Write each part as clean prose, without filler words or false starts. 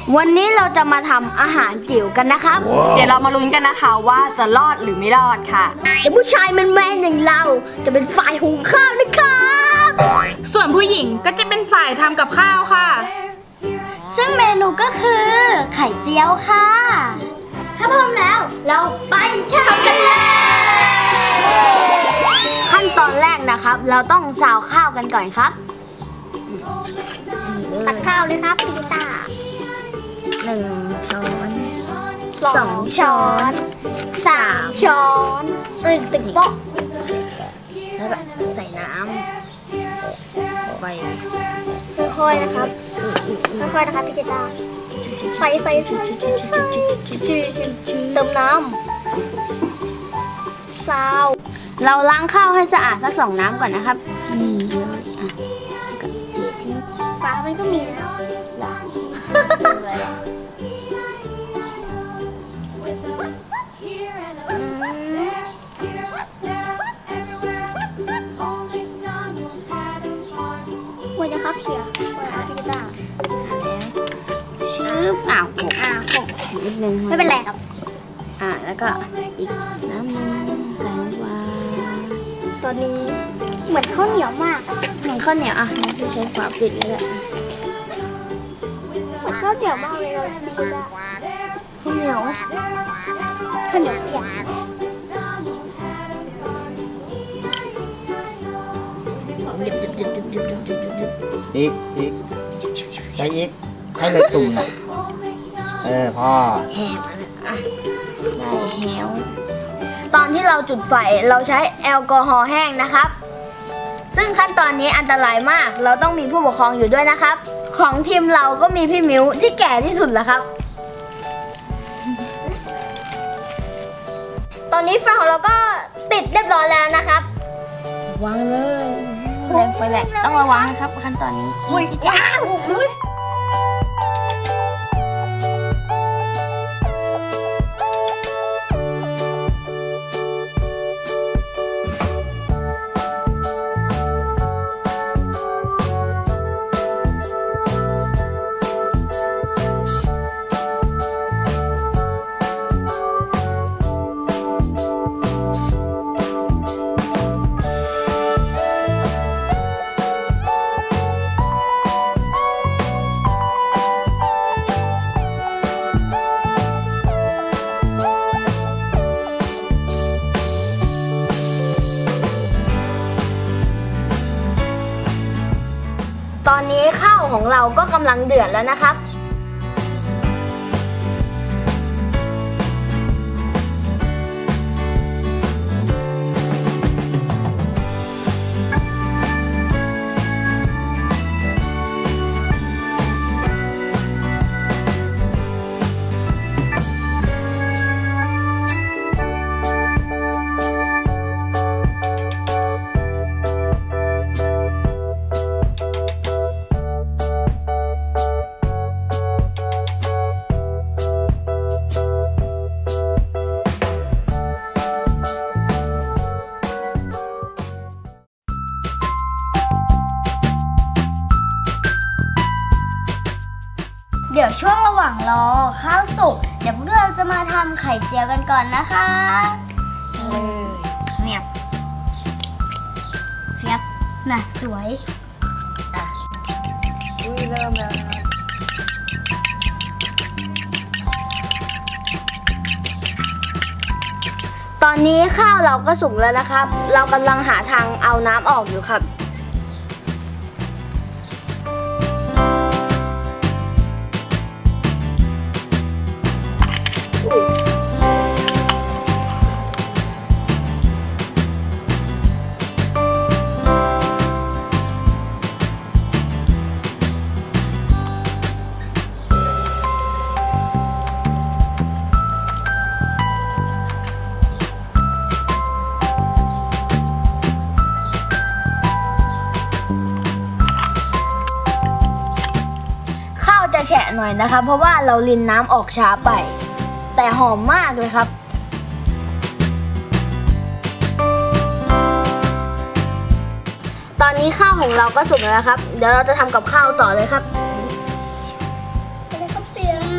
วันนี้เราจะมาทำอาหารจิ๋วกันนะครับเดี๋ยวเรามาลุ้นกันนะคะว่าจะรอดหรือไม่รอดค่ะเดี๋ยวผู้ชายแมนๆอย่างเราจะเป็นฝ่ายหุงข้าวนะครับส่วนผู้หญิงก็จะเป็นฝ่ายทำกับข้าวค่ะซึ่งเมนูก็คือไข่เจียวค่ะถ้าพร้อมแล้วเราไปทำกันเลยขั้นตอนแรกนะครับเราต้องซาวข้าวกันก่อนครับตักข้าวเลยครับพี่ตา1 ช้อน2 ช้อน3 ช้อนตึกโป๊ะแล้วก็ใส่น้ำไปค่อยๆนะครับค่อยๆนะครับพี่ตาใส่เติมน้ำซาวเราล้างข้าวให้สะอาดสัก2 น้ำก่อนนะครับนี่เลยอ่ะกับจีทิ้งฟ้ามันก็มีนะควรจะครับเชียร์พี่ตาชื้อหกนิดนึงไม่เป็นไรครับแล้วก็อีกน้ำนึงใส่ลงไปตัวนี้เหมือนข้าวเหนียวมากเหมือนข้าวเหนียวงั้นพี่ใช้ฝาปิดเลยแหละเหมือนข้าวเหนียวมากเลยเราพี่ตาข้าวเหนียวเปียกอีกใช้อีกให้เลยตุ่มนะพ่อแหมได้แหวตอนที่เราจุดไฟเราใช้แอลกอฮอล์แห้งนะครับซึ่งขั้นตอนนี้อันตรายมากเราต้องมีผู้ปกครองอยู่ด้วยนะครับของทีมเราก็มีพี่มิวที่แก่ที่สุดแล้วครับตอนนี้ไฟของเราก็ติดเรียบร้อยแล้วนะครับวางเลยแรงไปแหละต้องระวังนะครับขั้นตอนนี้อ้าวตอนนี้ข้าวของเราก็กำลังเดือดแล้วนะครับเดี๋ยวช่วงระหว่างรอข้าวสุกเดี๋ยวพวกเราจะมาทำไข่เจียวกันก่อนนะคะเนี่ยเฟียบน่ะสวยเริ่มแล้วตอนนี้ข้าวเราก็สุกแล้วนะครับเรากำลังหาทางเอาน้ำออกอยู่ครับแฉะหน่อยนะครับเพราะว่าเรารินน้ำออกช้าไปแต่หอมมากเลยครับตอนนี้ข้าวของเราก็สุกแล้วครับเดี๋ยวเราจะทำกับข้าวต่อเลยครับ ครับเสีย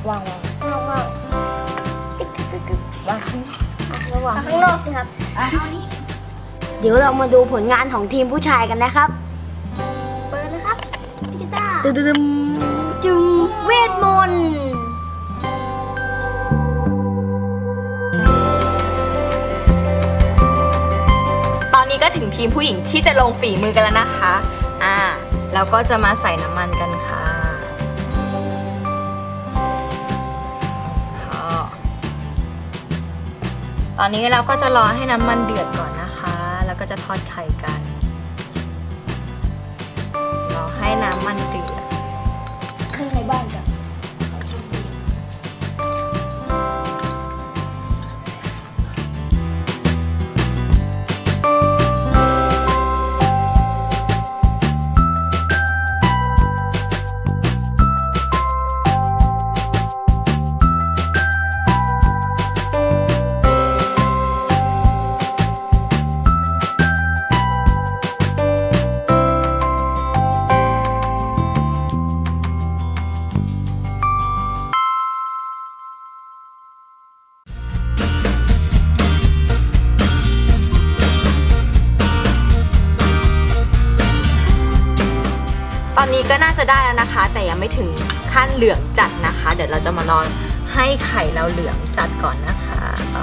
วางวางติ๊กวางข้างระหว่างข้างนอกสิครับเดี๋ยวเรามาดูผลงานของทีมผู้ชายกันนะครับเปิดเลยครับกีตาร์จึงเวทมนต์ตอนนี้ก็ถึงทีมผู้หญิงที่จะลงฝีมือกันแล้วนะคะแล้วก็จะมาใส่น้ำมันกันค่ะตอนนี้เราก็จะรอให้น้ำมันเดือดก่อนนะคะแล้วก็จะทอดไข่กันรอให้น้ำมันเดือดข้างในบ้านจ้ะตอนนี้ก็น่าจะได้แล้วนะคะแต่ยังไม่ถึงขั้นเหลืองจัดนะคะเดี๋ยวเราจะมารอให้ไข่เราเหลืองจัดก่อนนะคะ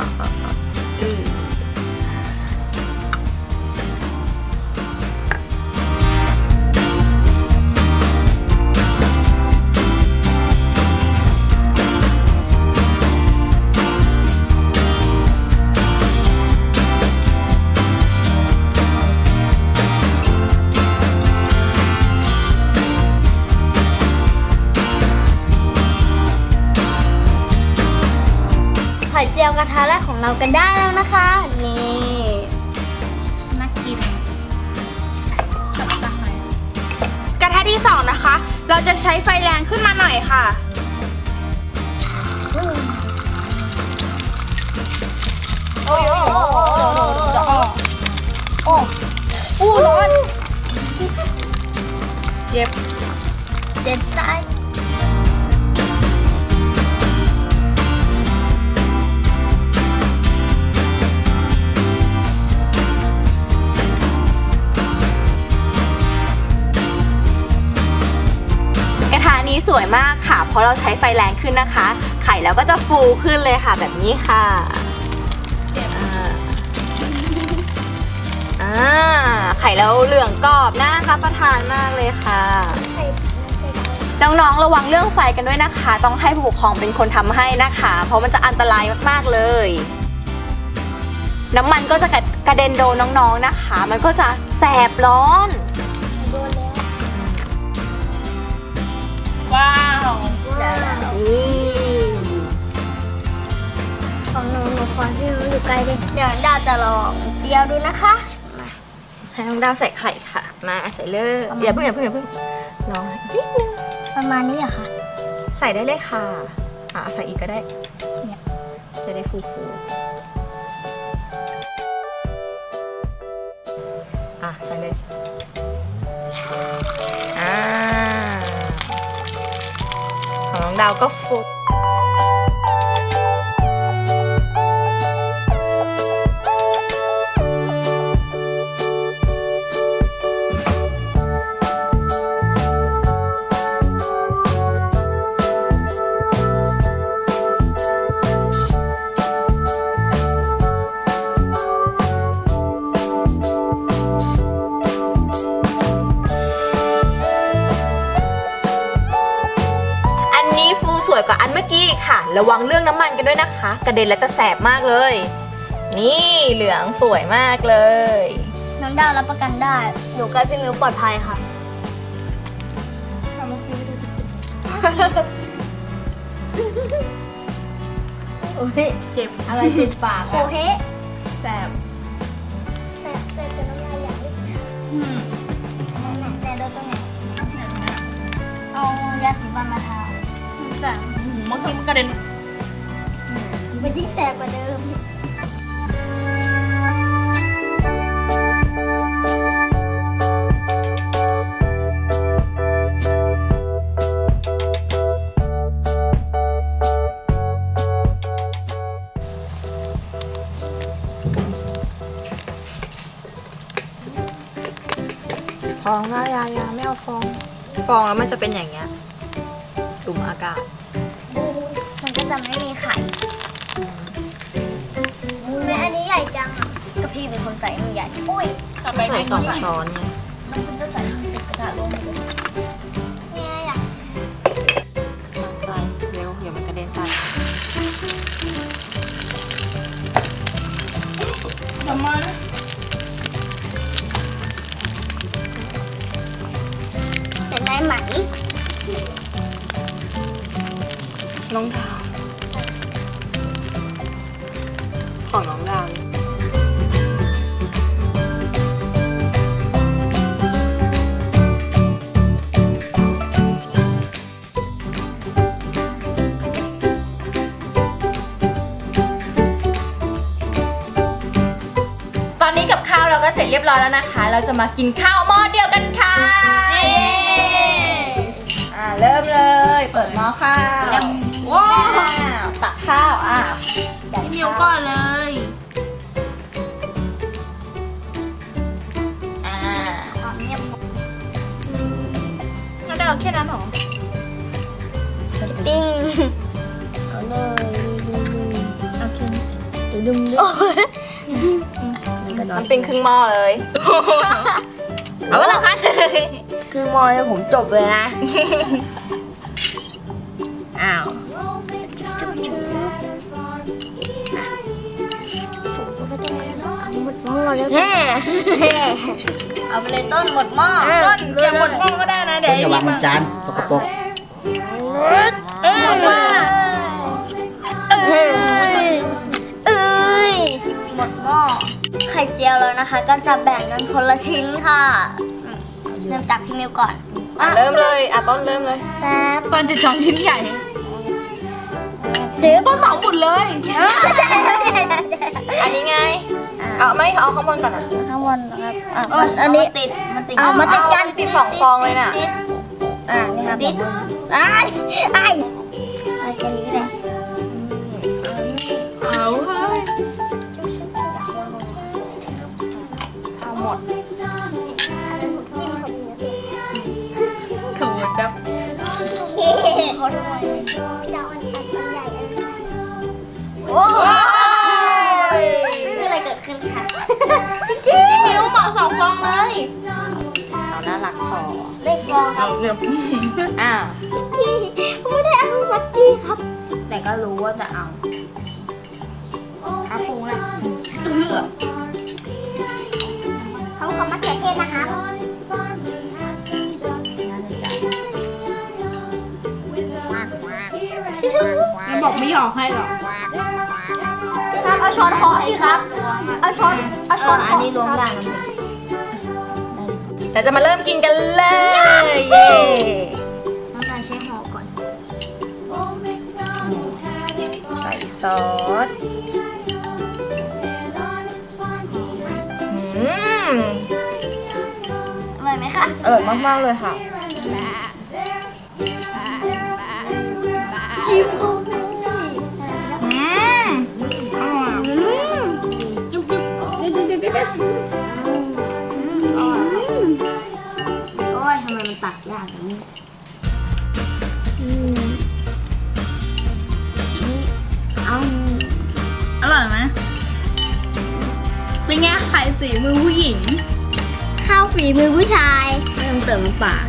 ไข่เจียวกระทะแรกของเรากันได้แล้วนะคะนี่น่ากินกระทะที่2นะคะเราจะใช้ไฟแรงขึ้นมาหน่อยค่ะร้อนเจ็บใจกระทะนี้สวยมากค่ะเพราะเราใช้ไฟแรงขึ้นนะคะไข่แล้วก็จะฟูขึ้นเลยค่ะแบบนี้ค่ะไข่แล้วเหลืองกรอบน่ารับประทานมากเลยค่ะน้องๆระวังเรื่องไฟกันด้วยนะคะต้องให้ผู้ปกครองเป็นคนทำให้นะคะเพราะมันจะอันตรายมากๆเลยน้ำมันก็จะกระเด็นโดนน้องๆนะคะมันก็จะแสบร้อนว้าวนี่ของหนูขอที่หนูอยู่ไกลเลยเดี๋ยวดาวจะลองเจียวดูนะคะให้น้องดาวใส่ไข่ค่ะมาใส่เลยอย่าเพิ่งลองนิดนึงประมาณนี้อะค่ะใส่ได้เลยค่ะใส่อีกก็ได้เนี่ยจะได้ฟูใส่เลยของน้องดาวก็ฟู สวยกว่าอันเมื่อกี้ค่ะระวังเรื่องน้ำมันกันด้วยนะคะกระเด็นแล้วจะแสบมากเลยนี่เหลืองสวยมากเลยน้องดาวรับประกันได้หนูกับพี่มิวปลอดภัยค่ะโอ้ยเจ็บอะไรติดปากโอเคแสบจนน้ำลายไหลแต่โดนตรงไหนเอายาสีฟันมาทาแต่เมื่อกี้มันกระเด็นมันยิ่งแสบกว่าเดิมอย่าไม่เอาฟองฟองแล้วมันจะเป็นอย่างเงี้ยตุ่มอากาศมันก็จะไม่มีไข่แม่อันนี้ใหญ่จังอ่ะก็พี่เป็นคนใส่มันใหญ่อุ้ยต่อไปใส่เป็น 2 ช้อนไงมันก็ใส่ติดกระทะลงเลยเนี่ยอยากใส่เร็วเดี๋ยวมันกระเด็นใส่เดี๋ยวมาจะได้ไหมน้องดาวของน้องดาวตอนนี้กับข้าวเราก็เสร็จเรียบร้อยแล้วนะคะ เราจะมากินข้าวหม้อเดียวกันค่ะเริ่มเลยเปิดหม้อข้าวว้าวตักข้าวพี่มิวก่อนเลยความเงียบเราได้เอาแค่นั้นหรอปิ้งเอาเลยโอเคดึงมันเป็นครึ่งหม้อเลย เอาไว้ละคะคือมอยผมจบเลยนะอ้าวแฮ่เอาไปเลยต้นหมดหม้อต้นจะหมดหม้อก็ได้นะเดี๋ยวอย่าวางบนจานสกปรกหมดหม้อไข่เจียวแล้วนะคะ ก็จะแบ่งกันคนละชิ้นค่ะเริ่มจากพี่มิวก่อนเริ่มเลยต้นเริ่มเลยแซ่บต้นจะช้อนชิ้นใหญ่เจ๊ต้นเหมาหมดเลยอันนี้ไงเอาข้างบนก่อนนะข้างบนนะครับอันนี้ติดมันติดมาติดกันติด2 ฟองเลยน่ะนี่ครับติดไอ้กันนี้ก็ได้เอาเฮ้ยเอาหมดจิ้มพอดีขบวนครับเขาทำไมจะเอาอันใหญ่โอ้ยไม่มีอะไรเกิดขึ้นค่ะจริงพี่มิวเหมา2 ฟองเลยเอาน่ารักพอๆได้ฟองครัเอาบเนี่ยพี่ไม่ได้เอาวัตตี้ครับแต่ก็รู้ว่าจะเอาขาปูนะเขาขอมะเขือเทศนะคะแล้วบอกไม่หยอกให้หรอกพี่ครับเอาช้อนขอสิครับเอาช้อนอันนี้ล้วงได้นะเราจะมาเริ่มกินกันเลย เย้น้องการใช้ห่อก่อนใส่ซอสอร่อยไหมคะอร่อยมากๆเลยค่ะชิมเขาอร่อยโอ้ยทำไมมันตักยากอย่างนี้เอาอร่อยไหมเป็นไงไข่สีมือผู้หญิงข้าวฝีมือผู้ชายไม่ต้องเติมน้ำปลา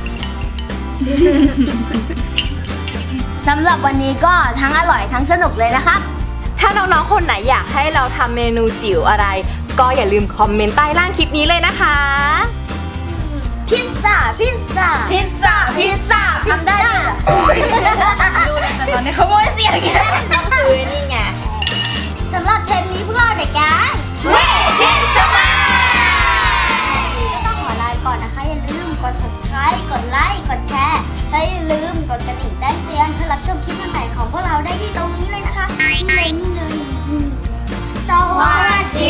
สำหรับวันนี้ก็ทั้งอร่อยทั้งสนุกเลยนะครับถ้าน้องๆ คนไหนอยากให้เราทำเมนูจิ๋วอะไร ก็อย่าลืมคอมเมนต์ใต้ล่างคลิปนี้เลยนะคะพิซซ่าพิซซ่าพิซซ่า พิซซ่าทำได้ด้วยเหรอแต่ตอนนี้ขโมยเสียงไงซื้อนี่ไงสำหรับเทปนี้พวกเราเด็กแก๊งเว้คิดสมาก็ต้องขอลาก่อนนะคะ อย่าลืมกด subscribe กดไลค์ กดแชร์ และอย่าลืมกดกระดิ่งแจ้งเตือนเพื่อรับชมคลิปใหม่ๆของพวกเราได้ที่ตรงนี้เลยนะคะ นี่เลยสวัสดี